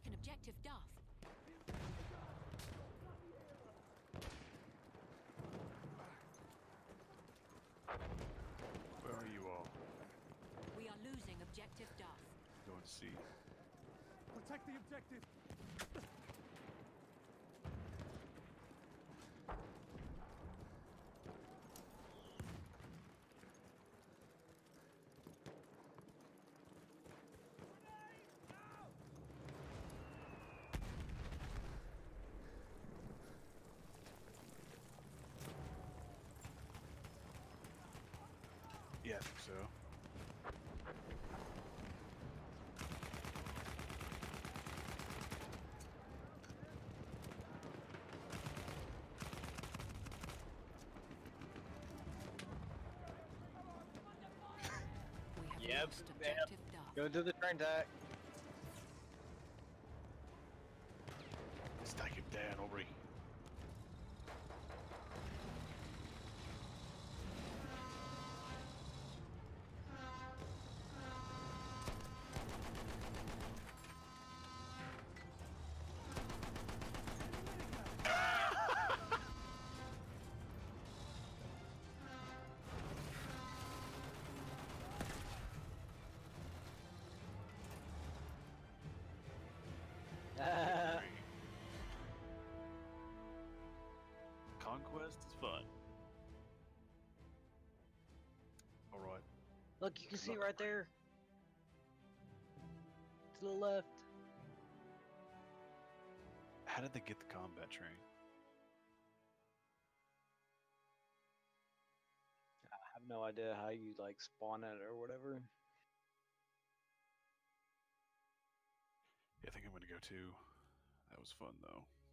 taken objective Duff. Where are you all? We are losing objective Duff. Going to see. Protect the objective! Yeah, I think so. We have Yep, lost objective Duff. Go to the train track. Let's take him down, Aubrey. Conquest is fun. Alright. Look, you can see right there. To the left. How did they get the combat train? I have no idea how you like spawn it or whatever. Yeah, I think I'm gonna go too. That was fun though.